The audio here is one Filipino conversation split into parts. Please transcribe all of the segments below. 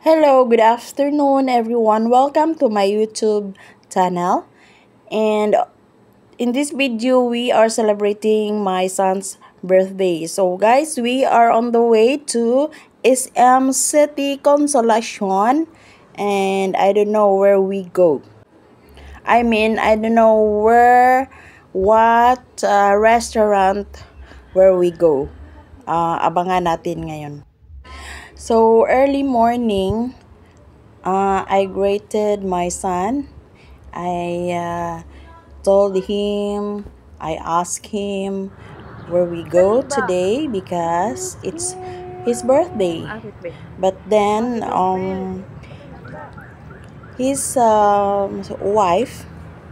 Hello, good afternoon, everyone. Welcome to my YouTube channel. And in this video, we are celebrating my son's birthday. So, guys, we are on the way to SM City Consolacion, and I don't know where we go. I don't know what restaurant where we go. Abangan natin ngayon. So, early morning, I greeted my son. I told him, I asked him where we go today because it's his birthday. But then his wife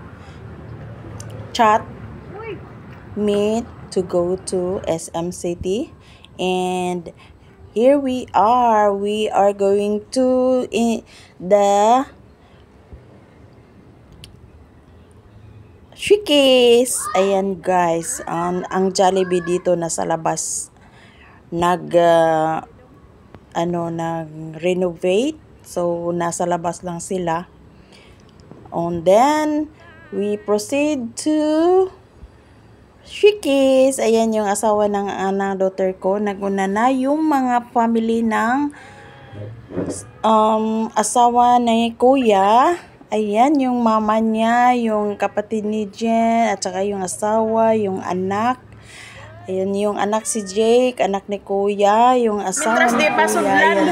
chat me to go to SM City, and here we are. We are going to the Shikis. Ayan guys, ang Jollibee dito nasa labas nag-renovate. So nasa labas lang sila. And then we proceed to Shikis. Ayan yung asawa ng daughter ko. Naguna na yung mga family ng asawa ni kuya. Ayan, yung mama niya, yung kapatid ni Jen, at saka yung asawa, yung anak. Ayan, yung anak si Jake, anak ni kuya, yung asawa ni kuya, ayan,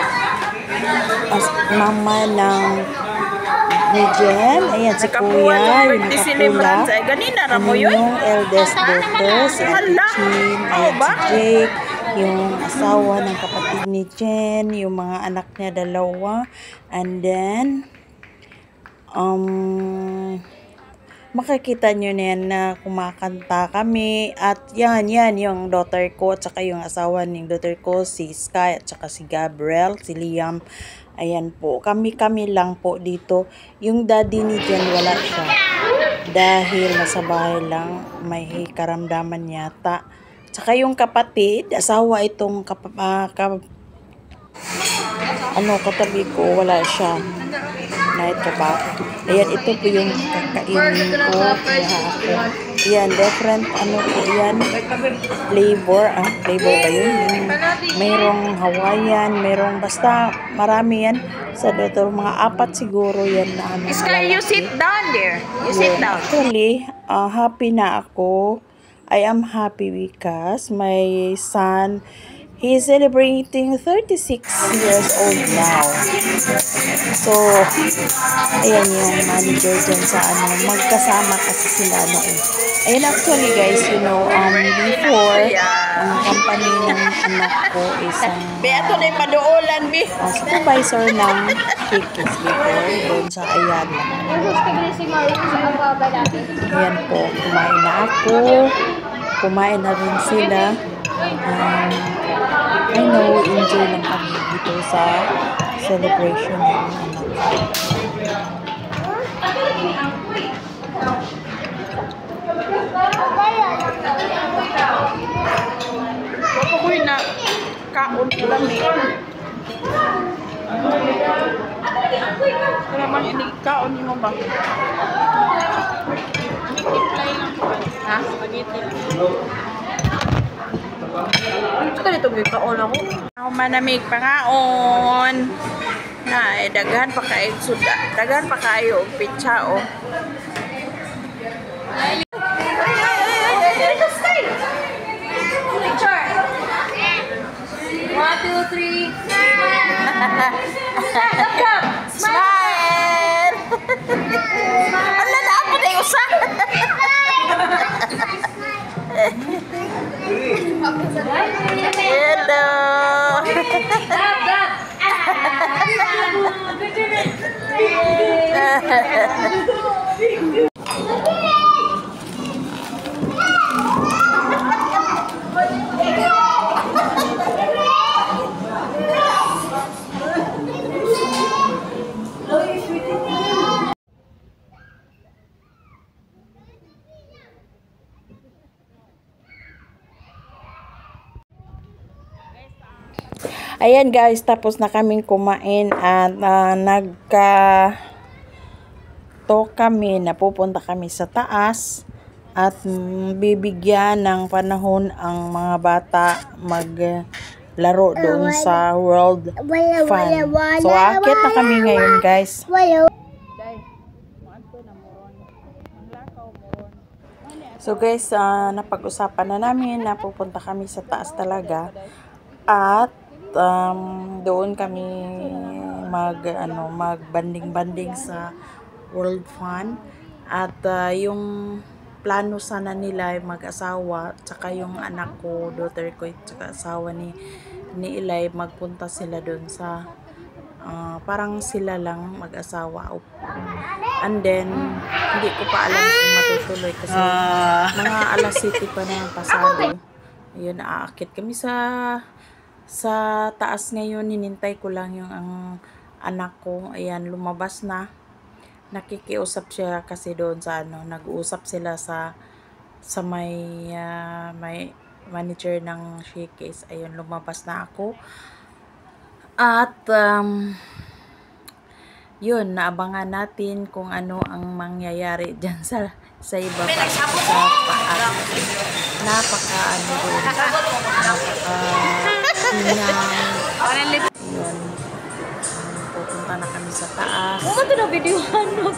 mama ng ni Jen. Ayan, si kuya, yung nakapula. Ayan, yung eldest daughter, si Ate Chin, ayan, si Jake, yung asawa ng kapatid ni Jen, yung mga anak niya dalawa. And then makikita nyo na yan na kumakanta kami. At yan yung daughter ko at saka yung asawa ng daughter ko, si Sky at saka si Gabriel, si Liam. Ayan po, kami lang po dito. Yung daddy ni Jen wala siya dahil nasa bahay lang, may karamdaman yata. Tsaka yung kapatid, asawa itong katabi ko, wala siya. Night trabaho. Ayan, ito po yung kakainin ko. Kaya ako. Ayan, different po yan. Flavor. Flavor ba yun? Mayroong Hawaiian, mayroong basta marami yan. Sa dito, mga apat siguro yan na Sky, you sit down there. You sit down. Actually, happy na ako. I am happy because my son, he is celebrating 36 years old now. So, ayan yung manager dyan sa magkasama kasi sila noon. Ayan, actually guys, before, ang company ng anak ko is supervisor ng Shikis before, doon sa Ayala. Ayan po, kumain na ako. Kumain na rin sila. I know, enjoy lang kami dito sa celebration ng anak. Ako'y na kaon ko lang eh. Kaya man ini kaon mo ba? Ha? Spaghetti. Ito dito kaon ako. Ako manamig pangaon. Na, daghan pa kayo suda. Daghan pa kayo pizza oh. One, two, three. Smile! Ano na ako na yung usa? Hello! Ayan guys, tapos na kaming kumain at kami, napupunta kami sa taas at bibigyan ng panahon ang mga bata maglaro doon sa World Fun. So, aakyat na kami ngayon guys. So guys, napag-usapan na namin na pupunta kami sa taas talaga at doon kami magbanding-banding sa World Fun at yung plano sana nila ay mag-asawa tsaka yung anak ko, daughter ko tsaka asawa ni Eli, magpunta sila doon sa parang sila lang mag-asawa and then hindi ko pa alam kung matutuloy kasi mga alas 7 pa na pasado. Ayun, aakit kami sa taas ngayon. Hinintay ko lang yung ang anak ko. Ayan, lumabas na. Nakikiusap siya kasi doon sa nag-uusap sila sa may manager ng Showcase. Ayun, lumabas na ako. At yun, naabangan natin kung ano ang mangyayari dyan sa iba pa sa paas. Napaka doon. Yun. Pupunta na kami sa taas. Ito na videohan mo.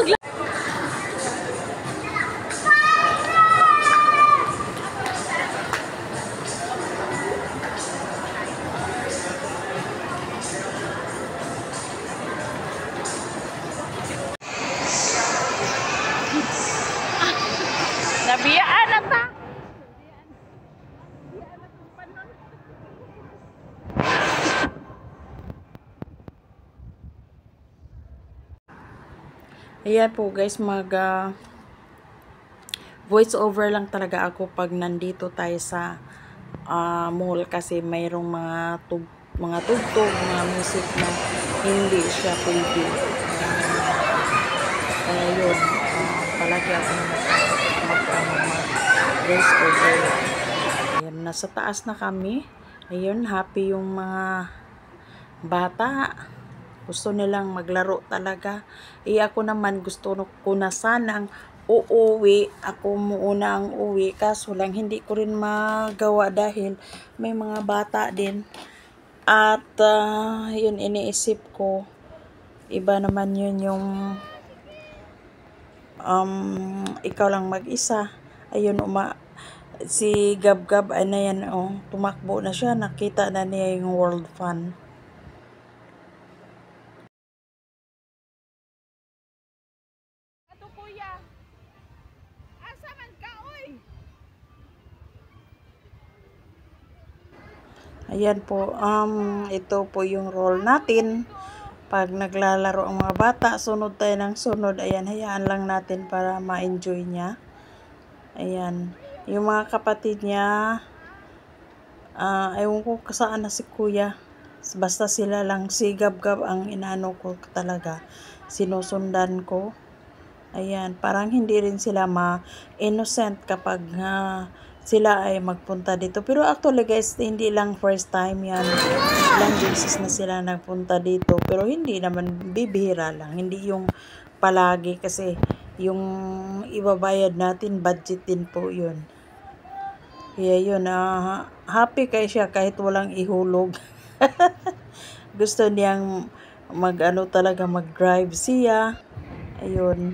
Nabiyaan na ta. Ayan po guys, voice over lang talaga ako pag nandito tayo sa mall kasi mayroong mga tugtog, mga music na hindi siya pwede. Kaya yun, palagi ako voice over. Ayan, nasa taas na kami. Ayun, happy yung mga bata. Gusto nilang maglaro talaga. Ako naman gusto ko na sanang uuwi. Ako muna ang uwi. Kaso lang hindi ko rin magawa dahil may mga bata din. At yun iniisip ko. Iba naman yun yung ikaw lang mag-isa. Ayun, si Gab-Gab, ano yan, tumakbo na siya. Nakita na niya yung World Fun. Ayan po, ito po yung role natin. Pag naglalaro ang mga bata, sunod tayo ng sunod. Ayan, hayaan lang natin para ma-enjoy niya. Ayan, yung mga kapatid niya, ewan ko saan na si kuya. Basta sila lang, si Gab-Gab ang inaano ko talaga. Sinusundan ko. Ayan, parang hindi rin sila ma-innocent kapag sila ay magpunta dito. Pero actually guys, hindi lang first time yan. Ilang beses na sila nagpunta dito. Pero hindi naman, bibihira lang. Hindi yung palagi kasi yung ibabayad natin, budget din po yun. Kaya yun, happy kayo siya kahit walang ihulog. Gusto niyang talaga mag-drive siya. Ayun.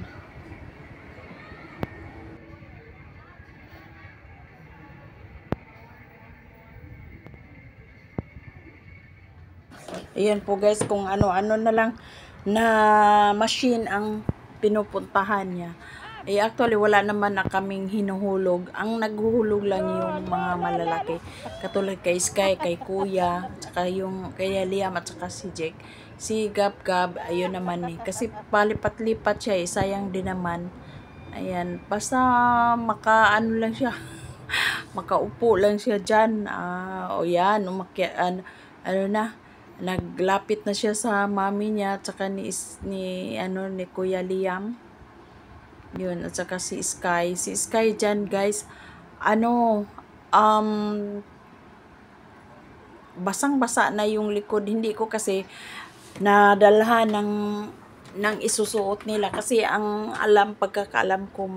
Ayan po guys, kung ano-ano na lang na machine ang pinupuntahan niya. Actually, wala naman na kaming hinuhulog. Ang naghuhulog lang yung mga malalaki. Katulad kay Sky, kay Kuya, tsaka yung kay Liam at saka si Jake. Si Gab-Gab, ayun naman kasi palipat-lipat siya sayang din naman. Ayan, basta makaano lang siya. Makaupo lang siya dyan. O yan, naglapit na siya sa mami niya at saka ni Kuya Liam. Yun, at saka si Sky dyan guys, basang-basa na yung likod. Hindi ko kasi nadalhan ng isusuot nila kasi ang pagkakaalam ko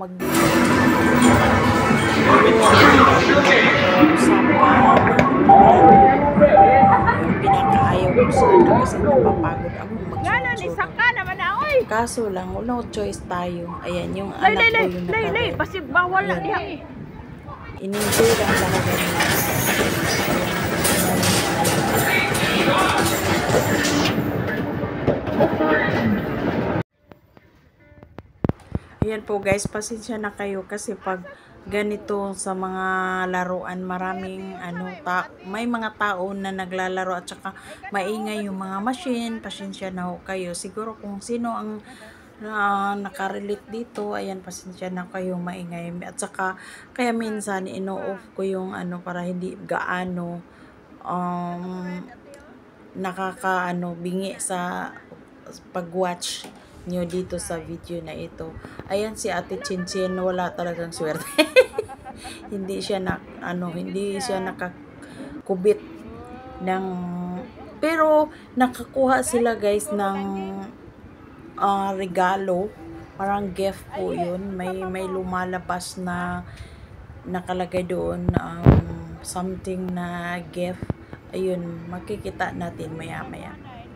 pinakaayaw ko sana kasi napapagod ako magsuot. Kaso lang, no choice tayo. Ayan, yung anak ko yung nakaroon. Basi bawal na diha. In-enjoy lang talaga nila. Ayan po guys, pasensya na kayo kasi pag ganito sa mga laruan, maraming may mga tao na naglalaro at saka maingay yung mga machine. Pasensya na ho kayo. Siguro kung sino ang nakarelate dito, ayan, pasensya na kayo, maingay. At saka kaya minsan ino-off ko yung para hindi gaano bingi sa pag-watch nyo dito sa video na ito. Ayan si Ate Chinchin, wala talagang swerte. hindi siya nakakubit ng, pero nakakuha sila guys ng regalo, parang gift po yun. May lumalabas na nakalagay doon something na gift. Ayun, makikita natin maya maya.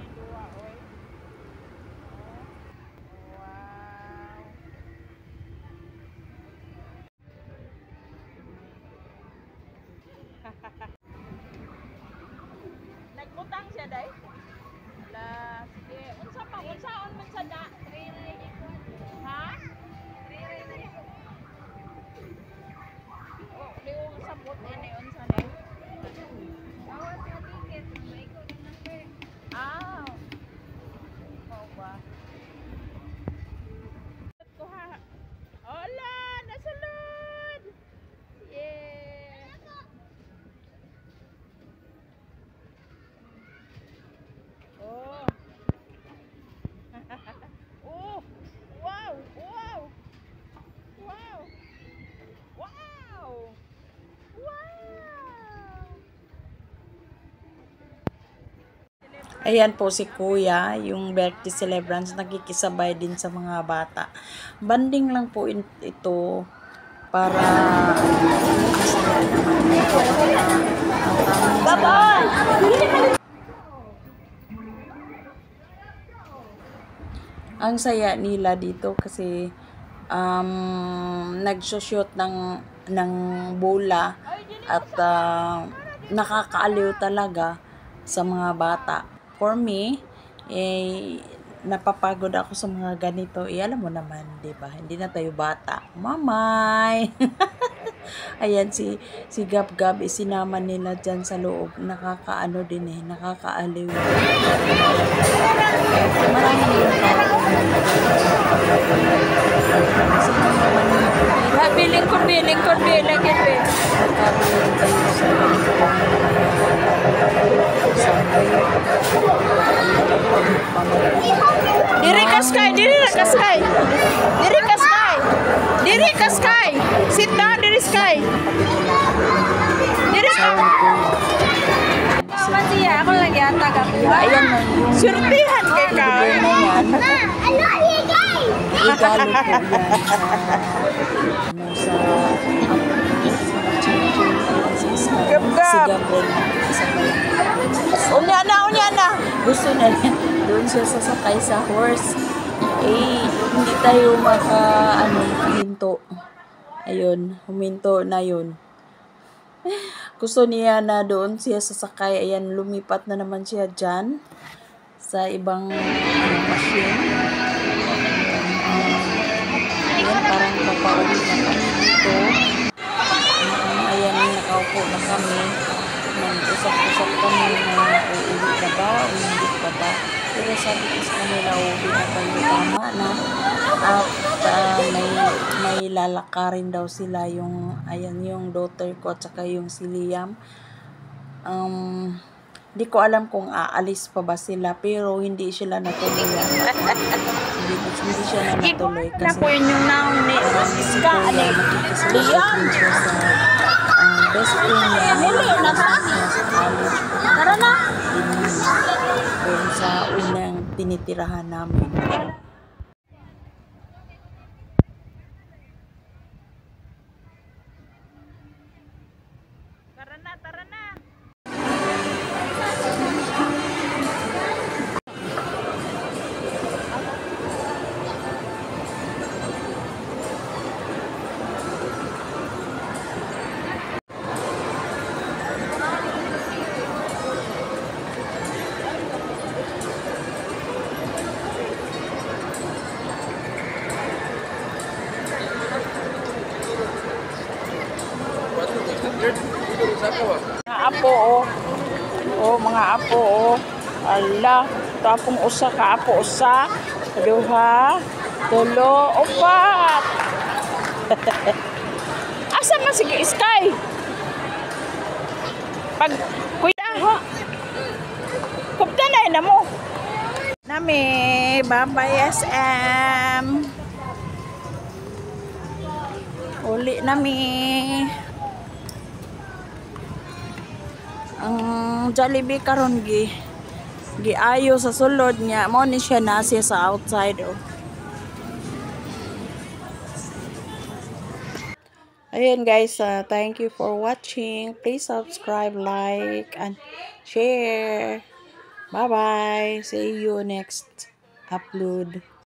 Nagbutang siya day? La, sige. Unsaon man sa da? Ha? Oh, liwong sabot ini unsa day? Ah. Oh ba. Hola, nasulod. Yeah. Oh. Oh. Wow, wow. Wow. Wow. Wow. Ayan po si Kuya, yung birthday celebrants, nagkikisabay din sa mga bata. Banding lang po ito para ang saya nila dito kasi nagsushoot ng bola at nakakaaliw talaga sa mga bata. For me, napapagod ako sa mga ganito. Alam mo naman, 'di ba? Hindi na tayo bata. Mamay. Ayan si Gab-Gab, isinama nila diyan sa loob. Nakakaano din nakakaaliw. Marami yung tao. Biling ko lagi. Diri ka Sky. Sit down, diri Sky. Diri. Ako lagi ata ka. Ayan na yung surtihan kay ka. Regalo po yan sa Gabriel. Unya na. Gusto na yan. Doon siya sasakay sa horse. Hindi tayo huminto. Ayun, huminto na yun. Gusto niya na doon siya sasakay. Ayan, lumipat na naman siya dyan sa ibang machine. Ayan, parang papauwi na kami dito. Ayan, nakaupo na kami. Nag-usap-usap kami na uuwi ka ba o hindi ka ba. Pero sabi ko sa kanila, uuwi na kayo, tama na. At may lalakarin daw sila yung daughter ko at saka yung si Liam. Hindi ko alam kung aalis pa ba sila, pero hindi sila natuloy. hindi siya na natuloy kasi yung naong ni Iska Liam siya sa best friend niya. college. Tara na! Doon sa unang tinitirahan namin. Tara na, tara na! Mga apo, oh. Oh, mga apo, oh. Ala, tapong usa ka apo, usa, duha, tulo, upat. Asa man sige Sky? Pag kuya ha. Kupta na mo. Nami, bye-bye SM. Uli nami. Ang Jollibee karon giayo sa sulod niya, mo ni siya nasi sa outside, oh. Ayan guys, thank you for watching. Please subscribe, like, and share. Bye bye. See you next upload.